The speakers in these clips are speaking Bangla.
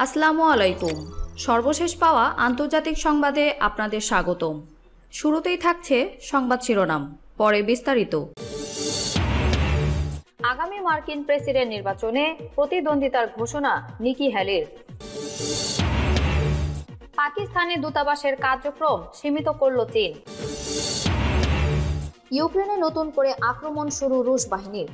আসসালামু আলাইকুম। সর্বশেষ পাওয়া আন্তর্জাতিক সংবাদে আপনাদের স্বাগতম। শুরুতেই থাকছে সংবাদ শিরোনাম, পরে বিস্তারিত। আগামী মার্কিন প্রেসিডেন্ট নির্বাচনে প্রতিদ্বন্দ্বিতার ঘোষণা নিকি হ্যালির। পাকিস্তানে দূতাবাসের কার্যক্রম সীমিত করল চীন। ইউক্রেনে নতুন করে আক্রমণ শুরু রুশ বাহিনীর।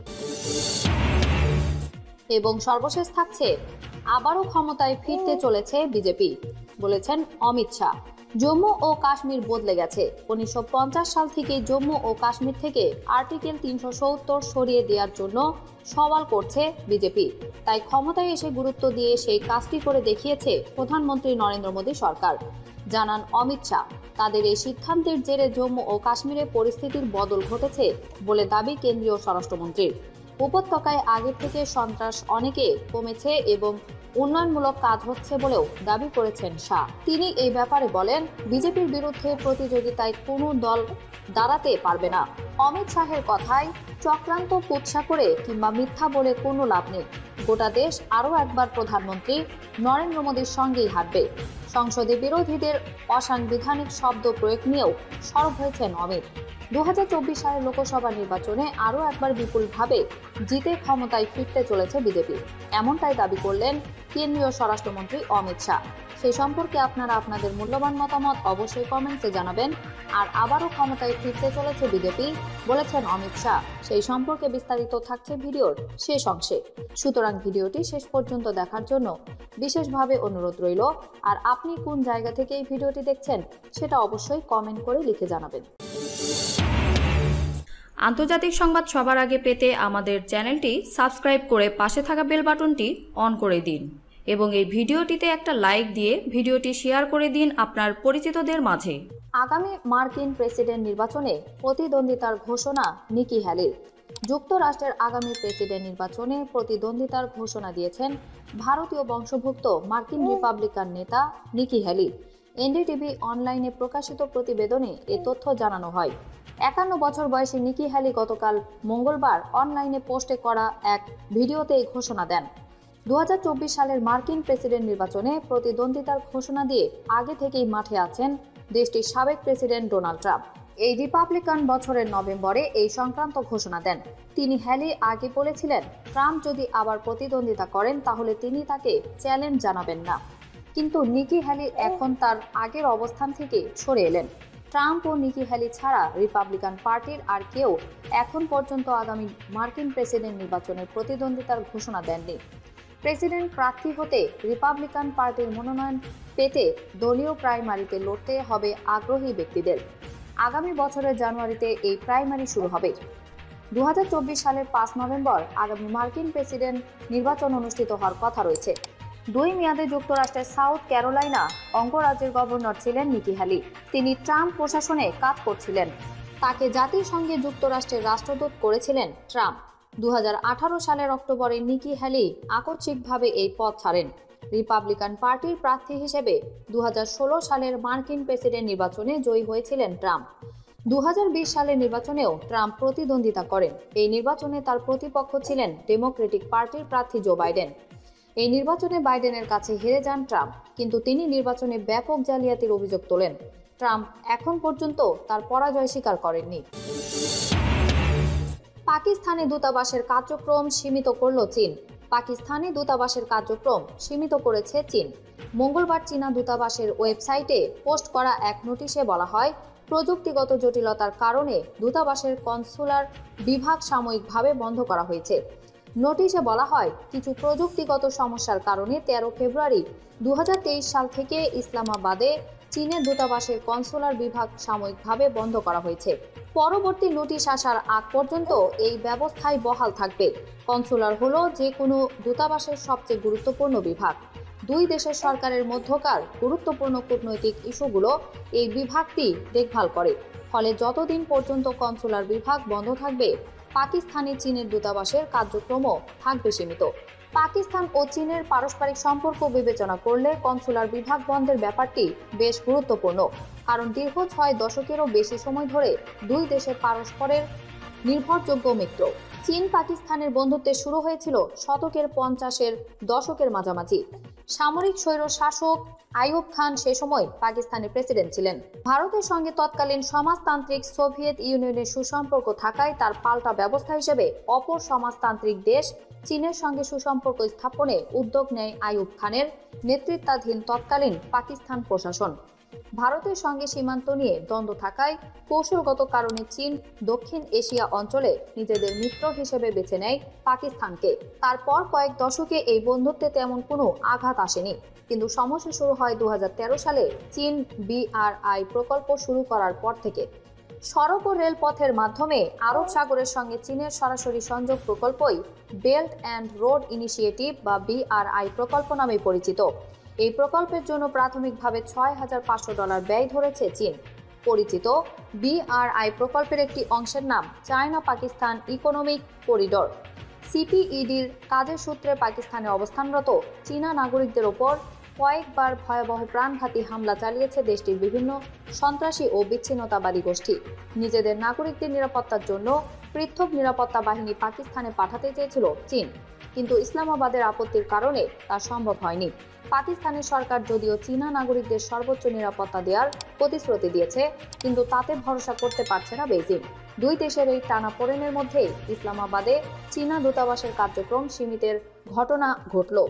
এবং সর্বশেষ থাকছে আবারও ক্ষমতায় ফিরতে চলেছে বিজেপি, বলেছেন অমিত শাহ। জম্মু ও কাশ্মীর বদলে গেছে। 1950 সাল থেকে জম্মু ও কাশ্মীর থেকে আর্টিকেল 370 সরিয়ে দেওয়ার জন্য সওয়াল করছে বিজেপি। তাই ক্ষমতায় এসে গুরুত্ব দিয়ে সেই কাজটি করে দেখিয়েছে প্রধানমন্ত্রী নরেন্দ্র মোদী সরকার, জানান অমিত শাহ। তাদের এই সিদ্ধান্তের জেরে জম্মু ও কাশ্মীরে পরিস্থিতির বদল ঘটেছে বলে দাবি কেন্দ্রীয় স্বরাষ্ট্রমন্ত্রীর। উপত্যকায় আগের থেকে সন্ত্রাস অনেকে কমেছে এবং উন্নয়নমূলক কাজ হচ্ছে বলেও দাবি করেছেন শাহ। তিনি এই ব্যাপারে বলেন, বিজেপির বিরুদ্ধে প্রতিযোগিতায় কোনো দল দাঁড়াতে পারবে না। অমিত শাহের কথায়, চক্রান্ত কুৎসা করে কিংবা মিথ্যা বলে কোনো লাভ নেই। গোটা দেশ আরও একবার প্রধানমন্ত্রী নরেন্দ্র মোদীর সঙ্গেই হাঁটবে। সংসদে বিরোধীদের অসাংবিধানিক শব্দ প্রয়োগ নিয়েও সরব হয়েছেন অমিত। 2024 সালের লোকসভা নির্বাচনে আরও একবার বিপুলভাবে জিতে ক্ষমতায় ফিরতে চলেছে বিজেপি, এমনটাই দাবি করলেন কেন্দ্রীয় স্বরাষ্ট্রমন্ত্রী অমিত শাহ। সেই সম্পর্কে আপনারা আপনাদের মূল্যবান মতামত অবশ্যই কমেন্টসে জানাবেন। আর আবারও ক্ষমতায় ফিরতে চলেছে বিজেপি, বলেছেন অমিত শাহ। সেই সম্পর্কে বিস্তারিত থাকছে ভিডিওর শেষ অংশে, সুতরাং ভিডিওটি শেষ পর্যন্ত দেখার জন্য বিশেষভাবে অনুরোধ রইল। আর আপনি কোন জায়গা থেকে এই ভিডিওটি দেখছেন সেটা অবশ্যই কমেন্ট করে লিখে জানাবেন। আন্তর্জাতিক সংবাদ সবার আগে পেতে আমাদের চ্যানেলটি সাবস্ক্রাইব করে পাশে থাকা বেল বাটনটি অন করে দিন এবং এই ভিডিওটিতে একটা লাইক দিয়ে ভিডিওটি শেয়ার করে দিন আপনার পরিচিতদের মাঝে। আগামী মার্কিন প্রেসিডেন্ট নির্বাচনে প্রতিদ্বন্দ্বিতার ঘোষণা নিকি হ্যালির। যুক্তরাষ্ট্রের আগামী প্রেসিডেন্ট নির্বাচনে প্রতিদ্বন্দ্বিতার ঘোষণা দিয়েছেন ভারতীয় বংশোদ্ভূত মার্কিন রিপাবলিকান নেতা নিকি হ্যালি। এনডিটিভি অনলাইনে প্রকাশিত প্রতিবেদনে এ তথ্য জানানো হয়। 51 বছর বয়সী নিকি হ্যালি গতকাল মঙ্গলবার অনলাইনে পোস্টে করা এক ভিডিওতে এই ঘোষণা দেন। 2024 সালের মার্কিন প্রেসিডেন্ট নির্বাচনে প্রতিদ্বন্দ্বিতার ঘোষণা দিয়ে আগে থেকেই মাঠে আছেন দেশটির সাবেক প্রেসিডেন্ট ডোনাল্ড ট্রাম্প। এই রিপাবলিকান বছরের নভেম্বরে এই সংক্রান্ত ঘোষণা দেন। তিনি হ্যালি আগে বলেছিলেন, ট্রাম্প যদি আবার প্রতিদ্বন্দ্বিতা করেন তাহলে তিনি তাকে চ্যালেঞ্জ জানাবেন না। কিন্তু নিকি হ্যালি এখন তার আগের অবস্থান থেকে সরে এলেন। ট্রাম্প ও নিকি হ্যালি ছাড়া রিপাবলিকান পার্টির আর কেউ এখন পর্যন্ত আগামী মার্কিন প্রেসিডেন্ট নির্বাচনের প্রতিদ্বন্দ্বিতার ঘোষণা দেননি। প্রেসিডেন্ট প্রার্থী হতে রিপাবলিকান পার্টির মনোনয়ন পেতে দলীয় প্রাইমারিতে লড়তে হবে আগ্রহী ব্যক্তিদের। আগামী বছরের জানুয়ারিতে এই প্রাইমারি শুরু হবে। 2024 সালের 5 নভেম্বর আগামী মার্কিন প্রেসিডেন্ট নির্বাচন অনুষ্ঠিত হওয়ার কথা রয়েছে। 2 মেয়াদে যুক্তরাষ্ট্রের সাউথ ক্যারোলাইনা অঙ্গরাজ্যের গভর্নর ছিলেন নিকি হ্যালি। তিনি ট্রাম্প প্রশাসনে কাজ করছিলেন। তাকে জাতিসংঘে যুক্তরাষ্ট্রের রাষ্ট্রদূত করেছিলেন ট্রাম্প। 2018 সালের অক্টোবরে নিকি হ্যালি আকস্মিকভাবে এই পদ ছাড়েন। রিপাবলিকান পার্টির প্রার্থী হিসেবে 2016 সালের মার্কিন প্রেসিডেন্ট নির্বাচনে জয়ী হয়েছিলেন ট্রাম্প। 2020 সালের নির্বাচনেও ট্রাম্প প্রতিদ্বন্দ্বিতা করেন। এই নির্বাচনে তার প্রতিপক্ষ ছিলেন ডেমোক্রেটিক পার্টির প্রার্থী জো বাইডেন। এই নির্বাচনে বাইডেনের কাছে হেরে যান ট্রাম্প, কিন্তু তিনি নির্বাচনে ব্যাপক জালিয়াতির অভিযোগ তোলেন। ট্রাম্প এখন পর্যন্ত তার পরাজয় স্বীকার করেননি। পাকিস্তানে দূতাবাসের কার্যক্রম সীমিত করল চীন। পাকিস্তানে দূতাবাসের কার্যক্রম সীমিত করেছে চীন। মঙ্গলবার চীনা দূতাবাসের ওয়েবসাইটে পোস্ট করা এক নোটিশে বলা হয়, প্রযুক্তিগত জটিলতার কারণে দূতাবাসের কনসুলার বিভাগ সাময়িকভাবে বন্ধ করা হয়েছে। নোটিশে বলা হয়, কিছু প্রযুক্তিগত সমস্যার কারণে 13 ফেব্রুয়ারি 2023 সাল থেকে ইসলামাবাদে চীনের দূতাবাসের কনসুলার বিভাগ সাময়িকভাবে বন্ধ করা হয়েছে। পরবর্তী নোটিশ আসার আগ পর্যন্ত এই ব্যবস্থায় বহাল থাকবে। কনসুলার হলো যে কোনো দূতাবাসের সবচেয়ে গুরুত্বপূর্ণ বিভাগ। 2 দেশের সরকারের মধ্যকার গুরুত্বপূর্ণ কূটনৈতিক ইস্যুগুলো এই বিভাগটি দেখভাল করে। ফলে যতদিন পর্যন্ত কনসুলার বিভাগ বন্ধ থাকবে, পাকিস্তানে চীনের দূতাবাসের কার্যক্রমও থাকবে সীমিত। পাকিস্তান ও চীনের পারস্পরিক সম্পর্ক বিবেচনা করলে কনসুলার বিভাগ বন্ধের ব্যাপারটি বেশ গুরুত্বপূর্ণ, কারণ দীর্ঘ 6 দশকেরও বেশি সময় ধরে 2 দেশের পারস্পরের নির্ভরযোগ্য মিত্র। চীন পাকিস্তানের বন্ধুত্বে শুরু হয়েছিল শতকের 50-এর দশকের মাঝামাঝি। সামরিক স্বৈর শাসক আইয়ুব খান সে সময় পাকিস্তানের প্রেসিডেন্ট ছিলেন। ভারতের সঙ্গে তৎকালীন সমাজতান্ত্রিক সোভিয়েত ইউনিয়নের সুসম্পর্ক থাকায় তার পাল্টা ব্যবস্থা হিসেবে অপর সমাজতান্ত্রিক দেশ চীনের সঙ্গে সুসম্পর্ক স্থাপনে উদ্যোগ নেয় আইয়ুব খানের নেতৃত্বাধীন তৎকালীন পাকিস্তান প্রশাসন। ভারতের সঙ্গে সীমান্ত নিয়ে দ্বন্দ্ব থাকায় কৌশলগত কারণে চীন দক্ষিণ এশিয়া অঞ্চলে নিজেদের মিত্র হিসেবে বেছে নেয় পাকিস্তানকে। তারপর কয়েক দশকে এই বন্ধুত্বে তেমন কোনো আঘাত আসেনি, কিন্তু সমস্যা শুরু হয় 2013 সালে চীন BRI প্রকল্প শুরু করার পর থেকে। সড়ক ও রেলপথের মাধ্যমে আরব সাগরের সঙ্গে চীনের সরাসরি সংযোগ প্রকল্পই বেল্ট অ্যান্ড রোড ইনিশিয়েটিভ বা BRI প্রকল্প নামে পরিচিত। এই প্রকল্পের জন্য প্রাথমিকভাবে $6,500 ব্যয় ধরেছে চীন। পরিচিত BRI প্রকল্পের একটি অংশের নাম চায়না পাকিস্তান ইকোনমিক করিডোর। CPEDর কাজের সূত্রে পাকিস্তানে অবস্থানরত চীনা নাগরিকদের ওপর কয়েকবার ভয়াবহ প্রাণঘাতী হামলা চালিয়েছে দেশটির বিভিন্ন সন্ত্রাসী ও বিচ্ছিন্নতাবাদী গোষ্ঠী। নিজেদের নাগরিকদের নিরাপত্তার জন্য পৃথক নিরাপত্তা বাহিনী পাকিস্তানে পাঠাতে চেয়েছিল চীন, কিন্তু ইসলামাবাদের আপত্তির কারণে তা সম্ভব হয়নি। পাকিস্তানের সরকার যদিও চীনা নাগরিকদের সর্বোচ্চ নিরাপত্তা দেওয়ার প্রতিশ্রুতি দিয়েছে, কিন্তু তাতে ভরসা করতে পারছে না বেইজিং। দুই দেশের এই টানাপোড়েনের মধ্যেই ইসলামাবাদে চীনা দূতাবাসের কার্যক্রম সীমিতের ঘটনা ঘটল।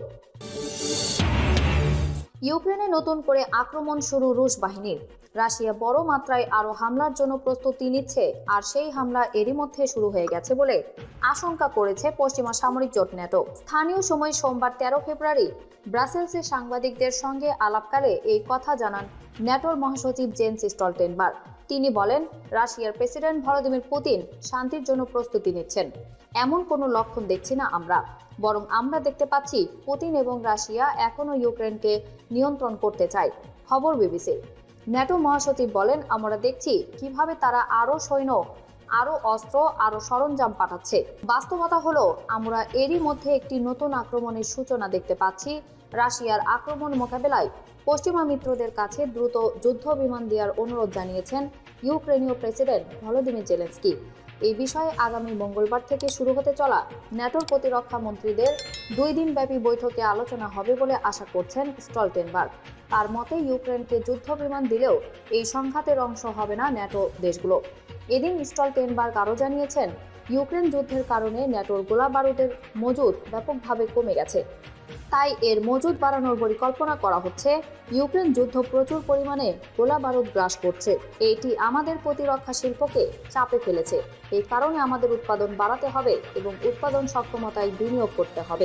ইউক্রেনে নতুন করে আক্রমণ শুরু রুশ বাহিনীর। রাশিয়া বড় মাত্রায় আরও হামলার জন্য প্রস্তুতি নিচ্ছে, আর সেই হামলা এরই মধ্যে শুরু হয়ে গেছে বলে আশঙ্কা করেছে পশ্চিমা সামরিক জোট ন্যাটো। স্থানীয় সময় সোমবার 13 ফেব্রুয়ারি ব্রাসেলসে সাংবাদিকদের সঙ্গে আলাপকালে এই কথা জানান ন্যাটোর মহাসচিব জেন্স স্টলটেনবার্গ। তিনি বলেন, রাশিয়ার প্রেসিডেন্ট ভলোদিমির পুতিন শান্তির জন্য প্রস্তুতি নিচ্ছেন, এমন কোনো লক্ষণ দেখছি না আমরা, বরং আমরা দেখতে পাচ্ছি পুতিন এবং রাশিয়া এখনও ইউক্রেনকে নিয়ন্ত্রণ করতে চায়। খবর বিবিসি। ন্যাটো মহাসচিব বলেন, আমরা দেখছি কিভাবে তারা আরও সৈন্য, আরও অস্ত্র, আরও সরঞ্জাম পাঠাচ্ছে। বাস্তবতা হলো আমরা এরই মধ্যে একটি নতুন আক্রমণের সূচনা দেখতে পাচ্ছি। রাশিয়ার আক্রমণ মোকাবেলায় পশ্চিমা মিত্রদের কাছে দ্রুত যুদ্ধ বিমান দেওয়ার অনুরোধ জানিয়েছেন ইউক্রেনীয় প্রেসিডেন্ট ভলোদিমির জেলেনস্কি। এই বিষয়ে আগামী মঙ্গলবার থেকে শুরু হতে চলা ন্যাটোর প্রতিরক্ষা মন্ত্রীদের 2 দিনব্যাপী বৈঠকে আলোচনা হবে বলে আশা করছেন স্টলটেনবার্গ। তার মতে, ইউক্রেনকে যুদ্ধ বিমান দিলেও এই সংঘাতের অংশ হবে না ন্যাটো দেশগুলো। এদিন স্টলটেনবার্গ আরও জানিয়েছেন, ইউক্রেন যুদ্ধের কারণে ন্যাটোর গোলা বারুদের মজুদ ব্যাপকভাবে কমে গেছে, তাই এর মজুদ বাড়ানোর পরিকল্পনা করা হচ্ছে। ইউক্রেন যুদ্ধ প্রচুর পরিমাণে গোলা বারুদ গ্রাস করছে, এটি আমাদের প্রতিরক্ষা শিল্পকে চাপে ফেলেছে। এই কারণে আমাদের উৎপাদন বাড়াতে হবে এবং উৎপাদন সক্ষমতায় বিনিয়োগ করতে হবে।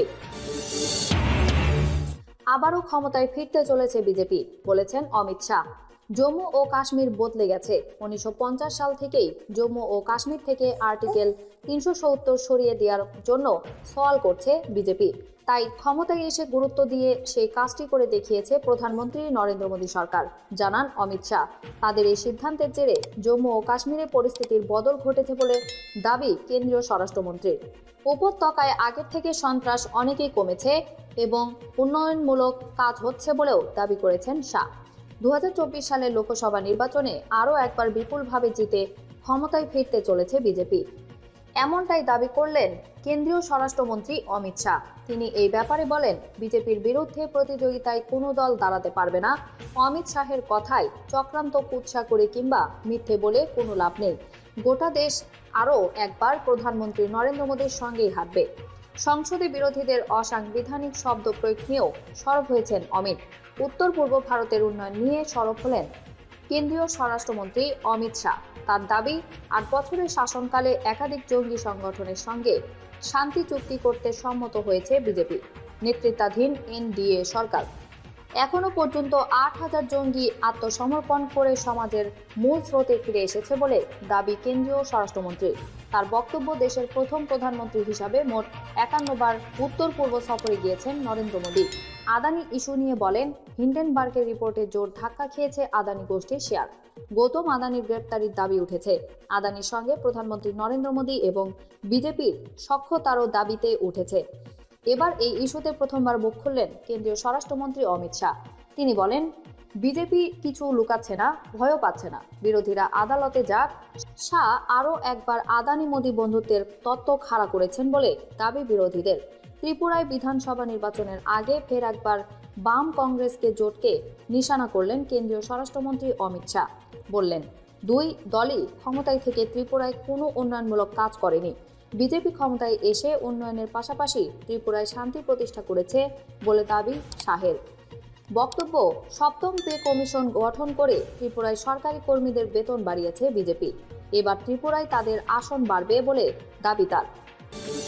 আবারও ক্ষমতায় ফিরতে চলেছে বিজেপি, বলেছেন অমিত শাহ। জম্মু ও কাশ্মীর বদলে গেছে। 1950 সাল থেকেই জম্মু ও কাশ্মীর থেকে আর্টিকেল 370 সরিয়ে দেওয়ার জন্য সওয়াল করছে বিজেপি। তাই ক্ষমতায় এসে গুরুত্ব দিয়ে সেই কাজটি করে দেখিয়েছে প্রধানমন্ত্রী নরেন্দ্র মোদী সরকার, জানান অমিত শাহ। তাদের এই সিদ্ধান্তের জেরে জম্মু ও কাশ্মীরে পরিস্থিতির বদল ঘটেছে বলে দাবি কেন্দ্রীয় স্বরাষ্ট্রমন্ত্রীর। উপত্যকায় আগের থেকে সন্ত্রাস অনেকেই কমেছে এবং উন্নয়নমূলক কাজ হচ্ছে বলেও দাবি করেছেন শাহ। 2024 সালের লোকসভা নির্বাচনে আরও একবার বিপুলভাবে জিতে ক্ষমতায় ফিরতে চলেছে বিজেপি, এমনটাই দাবি করলেন কেন্দ্রীয় স্বরাষ্ট্রমন্ত্রী অমিত শাহ। তিনি এই ব্যাপারে বলেন, বিজেপির বিরুদ্ধে প্রতিযোগিতায় কোনো দল দাঁড়াতে পারবে না। অমিত শাহের কথায় চক্রান্ত কুৎসা করে কিংবা মিথ্যে বলে কোনো লাভ নেই। গোটা দেশ আরও একবার প্রধানমন্ত্রী নরেন্দ্র মোদীর সঙ্গেই হাঁটবে। সংসদে বিরোধীদের অসাংবিধানিক শব্দ প্রয়োগ নিয়েও সরব হয়েছেন অমিত। উত্তর পূর্ব ভারতের উন্নয়ন নিয়ে সরব হলেন কেন্দ্রীয় স্বরাষ্ট্রমন্ত্রী অমিত শাহ। তার দাবি, 8 বছরের শাসনকালে একাধিক জঙ্গি সংগঠনের সঙ্গে শান্তি চুক্তি করতে সম্মত হয়েছে বিজেপি নেতৃত্বাধীন NDA সরকার। এখনো পর্যন্ত 8,000 জঙ্গি আত্মসমর্পণ করে সমাজের মূল স্রোতে ফিরে এসেছে বলে দাবি কেন্দ্রীয় স্বরাষ্ট্রমন্ত্রী। তার বক্তব্য, দেশের প্রথম প্রধানমন্ত্রী হিসাবে মোট 51 বার উত্তর পূর্ব সফরে গিয়েছেন নরেন্দ্র মোদী। আদানি ইস্যু নিয়ে বলেন, হিন্ডেনবার্গের রিপোর্টে জোর ধাক্কা খেয়েছে আদানি গোষ্ঠীর শেয়ার। গৌতম আদানির গ্রেপ্তারির দাবি উঠেছে। আদানির সঙ্গে প্রধানমন্ত্রী নরেন্দ্র মোদী এবং বিজেপির সখ্যতারও দাবিতে উঠেছে। এবার এই ইস্যুতে প্রথমবার মুখ খুললেন কেন্দ্রীয় স্বরাষ্ট্রমন্ত্রী অমিত শাহ। তিনি বলেন, বিজেপি কিছু লুকাচ্ছে না, ভয়ও পাচ্ছে না, বিরোধীরা আদালতে যাক। শাহ আরও একবার আদানি মোদী বন্ধুত্বের তত্ত্ব খাড়া করেছেন বলে দাবি বিরোধীদের। ত্রিপুরায় বিধানসভা নির্বাচনের আগে ফের একবার বাম কংগ্রেসকে জোটকে নিশানা করলেন কেন্দ্রীয় স্বরাষ্ট্রমন্ত্রী অমিত শাহ। বললেন, দুই দলই ক্ষমতায় থেকে ত্রিপুরায় কোনো উন্নয়নমূলক কাজ করেনি। বিজেপি ক্ষমতায় এসে উন্নয়নের পাশাপাশি ত্রিপুরায় শান্তি প্রতিষ্ঠা করেছে বলে দাবি শাহের। বক্তব্য, সপ্তম পে কমিশন গঠন করে ত্রিপুরায় সরকারি কর্মীদের বেতন বাড়িয়েছে বিজেপি। এবার ত্রিপুরায় তাদের আসন বাড়বে বলে দাবি তার।